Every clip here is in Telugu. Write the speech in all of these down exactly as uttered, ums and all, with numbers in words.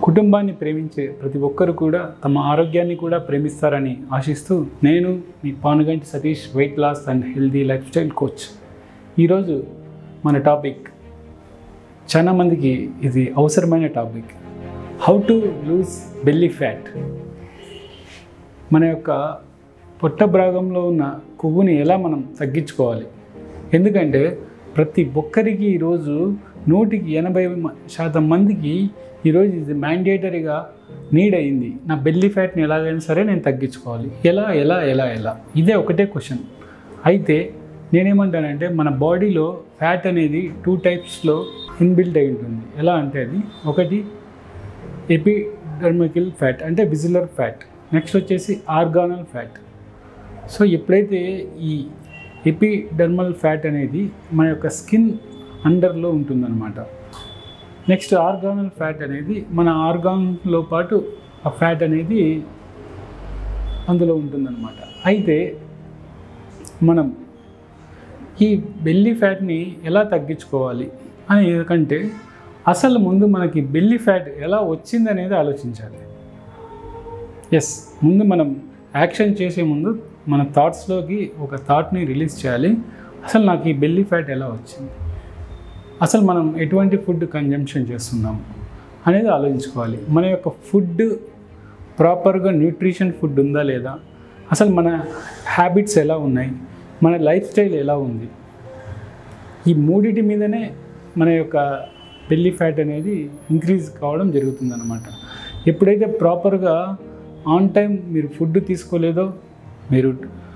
కుటుంబాన్ని ప్రేమించే ప్రతి ఒక్కరు కూడా తమ ఆరోగ్యాన్ని కూడా ప్రేమిస్తారని ఆశిస్తూ నేను మీ Panuganti Satish, weight loss and healthy lifestyle coach. ఈరోజు మన టాపిక్ చాలా మందికి ఇది అవసరమైన topic. How to lose belly fat. మన యొక్క పొట్ట భాగంలో ఉన్న కొవ్వుని ఎలా మనం తగ్గించుకోవాలి. ఎందుకంటే ప్రతి ఒక్కరికి ఈరోజు నూటికి ఎనభై శాతం మందికి ఈరోజు ఇది మ్యాండేటరీగా నీడ్ అయింది. నా బెల్లీ ఫ్యాట్ని ఎలాగైనా సరే నేను తగ్గించుకోవాలి. ఎలా ఎలా ఎలా ఎలా ఇదే ఒకటే క్వశ్చన్. అయితే నేనేమంటానంటే మన బాడీలో ఫ్యాట్ అనేది టూ టైప్స్లో ఇన్బిల్ట్ అయి ఉంటుంది. ఎలా అంటే అది ఒకటి ఎపిడర్మికల్ ఫ్యాట్ అంటే విజిలర్ ఫ్యాట్, నెక్స్ట్ వచ్చేసి ఆర్గానల్ ఫ్యాట్. సో ఎప్పుడైతే ఈ ఎపిడర్మల్ ఫ్యాట్ అనేది మన యొక్క స్కిన్ అండర్లో ఉంటుందన్నమాట. నెక్స్ట్ ఆర్గానల్ ఫ్యాట్ అనేది మన ఆర్గాన్లో పాటు ఆ ఫ్యాట్ అనేది అందులో ఉంటుందన్నమాట. అయితే మనం ఈ బెల్లీ ఫ్యాట్ని ఎలా తగ్గించుకోవాలి అని ఎందుకంటే అసలు ముందు మనకి బెల్లీ ఫ్యాట్ ఎలా వచ్చింది అనేది ఆలోచించాలి. ఎస్, ముందు మనం యాక్షన్ చేసే ముందు మన థాట్స్లోకి ఒక థాట్ని రిలీజ్ చేయాలి. అసలు నాకు ఈ బెల్లీ ఫ్యాట్ ఎలా వచ్చింది, అసలు మనం ఎటువంటి ఫుడ్ కన్జంప్షన్ చేస్తున్నాం అనేది ఆలోచించుకోవాలి. మన యొక్క ఫుడ్ ప్రాపర్గా న్యూట్రిషన్ ఫుడ్ ఉందా లేదా, అసలు మన హ్యాబిట్స్ ఎలా ఉన్నాయి, మన లైఫ్ స్టైల్ ఎలా ఉంది, ఈ మూడిటి మీదనే మన యొక్క బెల్లీ ఫ్యాట్ అనేది ఇంక్రీజ్ కావడం జరుగుతుందన్నమాట. ఎప్పుడైతే ప్రాపర్గా ఆన్ టైం మీరు ఫుడ్ తీసుకోలేదో మీరు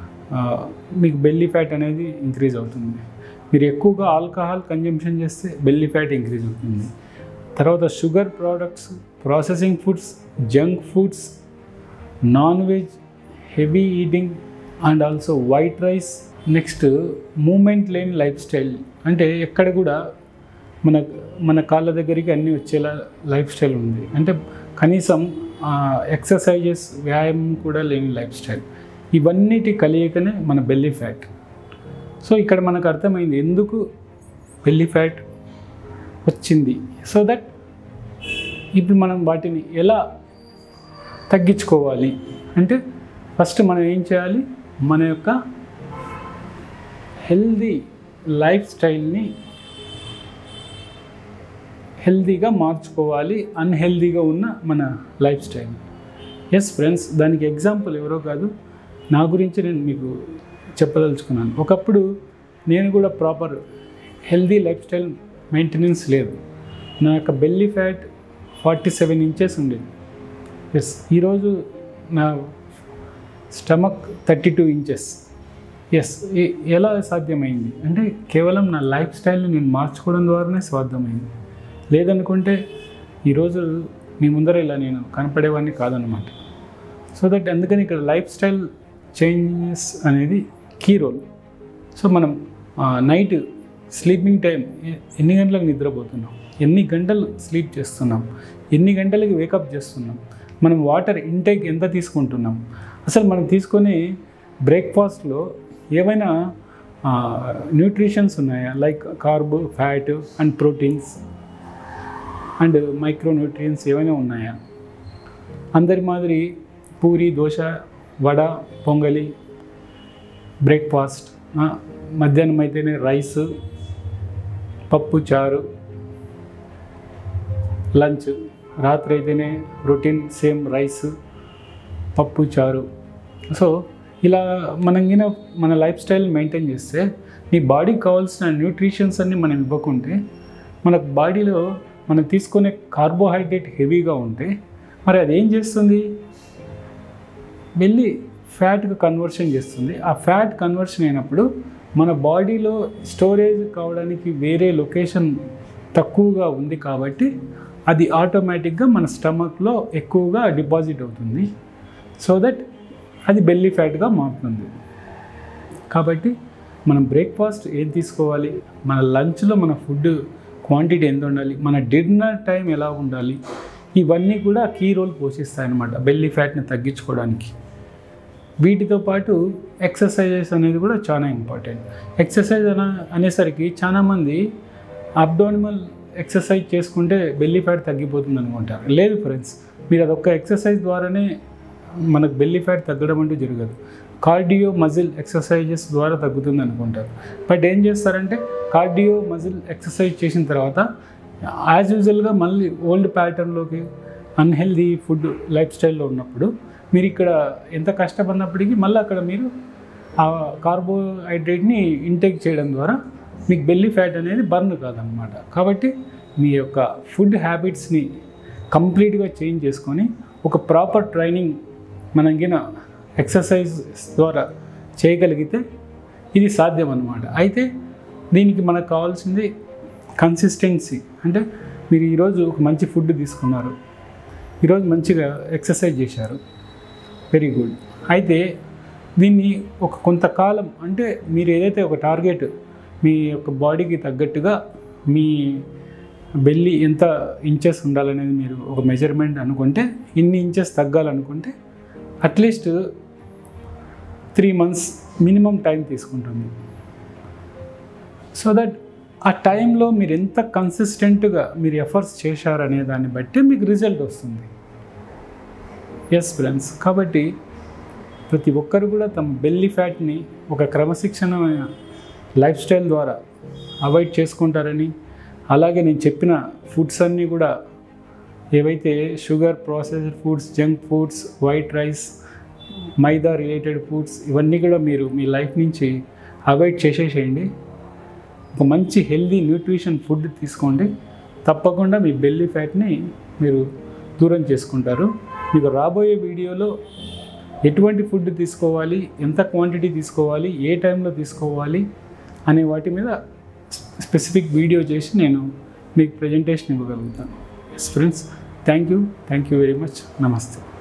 మీకు బెల్లీ ఫ్యాట్ అనేది ఇంక్రీజ్ అవుతుంది. మీరు ఎక్కువగా ఆల్కహాల్ కన్జంప్షన్ చేస్తే బెల్లీ ఫ్యాట్ ఇంక్రీజ్ అవుతుంది. తర్వాత sugar products, processing foods, junk foods, non veg, heavy eating and also white rice. Next movement లేని లైఫ్ స్టైల్ అంటే ఎక్కడ కూడా మన మన కాళ్ళ దగ్గరికి అన్నీ వచ్చేలా లైఫ్ స్టైల్ ఉంది. అంటే కనీసం ఎక్సర్సైజెస్, వ్యాయామం కూడా లేని లైఫ్ స్టైల్. ఇవన్నిటి కలియకనే మన బెల్లీ ఫ్యాట్. సో ఇక్కడ మనకు అర్థమైంది ఎందుకు బెల్లీ ఫ్యాట్ వచ్చింది. సో దట్ ఇప్పుడు మనం వాటిని ఎలా తగ్గించుకోవాలి అంటే ఫస్ట్ మనం ఏం చేయాలి, మన యొక్క హెల్దీ లైఫ్ స్టైల్ని హెల్దీగా మార్చుకోవాలి, అన్హెల్దీగా ఉన్న మన లైఫ్ స్టైల్. ఎస్ ఫ్రెండ్స్, దానికి ఎగ్జాంపుల్ ఎవరో కాదు, నా గురించి నేను మీకు చెప్పదలుచుకున్నాను. ఒకప్పుడు నేను కూడా proper healthy lifestyle maintenance లేదు. నా యొక్క belly fat forty seven inches ఉండేది. ఎస్, ఈరోజు నా stomach thirty two inches. Yes, ఎలా సాధ్యమైంది అంటే కేవలం నా లైఫ్ స్టైల్ని నేను మార్చుకోవడం ద్వారానే సాధ్యమైంది. లేదనుకుంటే ఈరోజు మీ ముందర ఇలా నేను కనపడేవాడిని కాదనమాట. సో దట్ అందుకని ఇక్కడ లైఫ్ స్టైల్ చేంజెస్ అనేది కీ రోల్. సో మనం నైట్ స్లీపింగ్ టైం ఎన్ని గంటలకు నిద్రపోతున్నాం, ఎన్ని గంటలు స్లీప్ చేస్తున్నాం, ఎన్ని గంటలకి వేకప్ చేస్తున్నాం, మనం వాటర్ ఇంటేక్ ఎంత తీసుకుంటున్నాం, అసలు మనం తీసుకునే బ్రేక్ఫాస్ట్లో ఏమైనా న్యూట్రిషన్స్ ఉన్నాయా, like carb, fat and proteins and micro nutrients ఏమైనా ఉన్నాయా. అందరి మాదిరి పూరి, దోశ, వడ, పొంగలి బ్రేక్ఫాస్ట్, మధ్యాహ్నం అయితేనే రైస్, పప్పు చారు లంచ్, రాత్రి అయితేనే రొటీన్ సేమ్ రైస్, పప్పు చారు. సో ఇలా మనం గిన మన లైఫ్ స్టైల్ మెయింటైన్ చేస్తే నీ బాడీకి కావాల్సిన న్యూట్రిషన్స్ అన్నీ మనం ఇవ్వకుంటే మన బాడీలో మనం తీసుకునే కార్బోహైడ్రేట్ హెవీగా ఉంటే మరి అది ఏం చేస్తుంది, బెల్లీ ఫ్యాట్గా కన్వర్షన్ చేస్తుంది. ఆ ఫ్యాట్ కన్వర్షన్ అయినప్పుడు మన బాడీలో స్టోరేజ్ కావడానికి వేరే లొకేషన్ తక్కువగా ఉంది కాబట్టి అది ఆటోమేటిక్గా మన స్టమక్లో ఎక్కువగా డిపాజిట్ అవుతుంది. సో దట్ అది బెల్లీ ఫ్యాట్గా మారుతుంది. కాబట్టి మనం బ్రేక్ఫాస్ట్ ఏం తీసుకోవాలి, మన లంచ్లో మన ఫుడ్ క్వాంటిటీ ఎంత ఉండాలి, మన డిన్నర్ టైం ఎలా ఉండాలి, ఇవన్నీ కూడా కీ రోల్ పోషిస్తాయి అన్నమాట బెల్లీ ఫ్యాట్ని తగ్గించుకోవడానికి. వీటితో పాటు ఎక్సర్సైజెస్ అనేది కూడా చాలా ఇంపార్టెంట్. ఎక్సర్సైజ్ అన అనేసరికి చాలామంది అబ్డామినల్ ఎక్సర్సైజ్ చేసుకుంటే బెల్లీ ఫ్యాట్ తగ్గిపోతుంది అనుకుంటారు. లేదు ఫ్రెండ్స్, మీరు అదొక్క ఎక్సర్సైజ్ ద్వారానే మనకు బెల్లీ ఫ్యాట్ తగ్గడం అంటూ జరగదు. కార్డియో మజిల్ ఎక్సర్సైజెస్ ద్వారా తగ్గుతుంది అనుకుంటారు. బట్ ఏం చేస్తారంటే కార్డియో మజిల్ ఎక్సర్సైజ్ చేసిన తర్వాత యాజ్ యూజువల్గా మళ్ళీ ఓల్డ్ ప్యాటర్న్లోకి అన్హెల్దీ ఫుడ్ లైఫ్ స్టైల్లో ఉన్నప్పుడు మీరు ఇక్కడ ఎంత కష్టపడినప్పటికీ మళ్ళీ అక్కడ మీరు ఆ కార్బోహైడ్రేట్ని ఇంటేక్ చేయడం ద్వారా మీకు బెల్లీ ఫ్యాట్ అనేది బర్న్ కాదనమాట. కాబట్టి మీ యొక్క ఫుడ్ హ్యాబిట్స్ని కంప్లీట్గా చేంజ్ చేసుకొని ఒక ప్రాపర్ ట్రైనింగ్ మనకిన ఎక్సర్సైజ్ ద్వారా చేయగలిగితే ఇది సాధ్యం అన్నమాట. అయితే దీనికి మనకు కావాల్సింది కన్సిస్టెన్సీ. అంటే మీరు ఈరోజు ఒక మంచి ఫుడ్ తీసుకున్నారు, ఈరోజు మంచిగా ఎక్సర్సైజ్ చేశారు, వెరీ గుడ్. అయితే దీన్ని ఒక కొంతకాలం అంటే మీరు ఏదైతే ఒక టార్గెట్ మీ యొక్క బాడీకి తగ్గట్టుగా మీ బెల్లీ ఎంత ఇంచెస్ ఉండాలనేది మీరు ఒక మెజర్మెంట్ అనుకుంటే, ఇన్ని ఇంచెస్ తగ్గాలనుకుంటే at least three months minimum time తీసుకుంటుంది. సో దట్ ఆ టైంలో మీరు ఎంత కన్సిస్టెంట్గా మీరు ఎఫర్ట్స్ చేశారనే దాన్ని బట్టి మీకు రిజల్ట్ వస్తుంది. ఎస్ ఫ్రెండ్స్, కాబట్టి ప్రతి ఒక్కరు కూడా తమ బెల్లీ ఫ్యాట్ని ఒక క్రమశిక్షణమైన లైఫ్ స్టైల్ ద్వారా అవాయిడ్ చేసుకుంటారని, అలాగే నేను చెప్పిన ఫుడ్స్ అన్నీ కూడా ఏవైతే sugar, processed foods, junk foods, white rice, maida related foods ఇవన్నీ కూడా మీరు మీ లైఫ్ నుంచి అవాయిడ్ చేసేసేయండి. ఒక మంచి హెల్దీ న్యూట్రిషన్ ఫుడ్ తీసుకోండి. తప్పకుండా మీ బెల్లీ ఫ్యాట్ని మీరు దూరం చేసుకుంటారు. మీకు రాబోయే వీడియోలో ఎటువంటి ఫుడ్ తీసుకోవాలి, ఎంత క్వాంటిటీ తీసుకోవాలి, ఏ టైంలో తీసుకోవాలి అనే వాటి మీద స్పెసిఫిక్ వీడియో చేసి నేను మీకు ప్రజెంటేషన్ ఇవ్వగలుగుతాను. Yes friends, thank you thank you very much. నమస్తే.